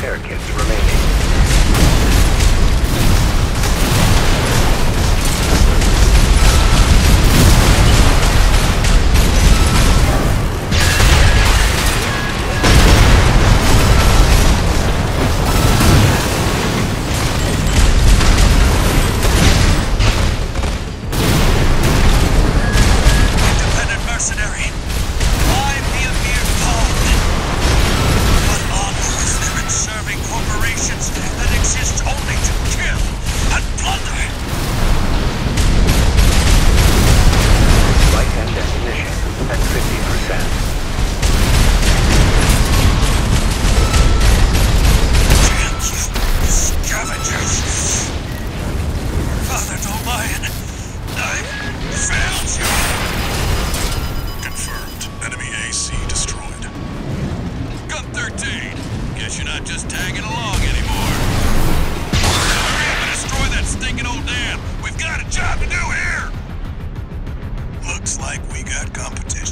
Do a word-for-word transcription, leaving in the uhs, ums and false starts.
repair kits remaining. Guess you're not just tagging along anymore. Hurry up and destroy that stinking old dam. We've got a job to do here. Looks like we got competition.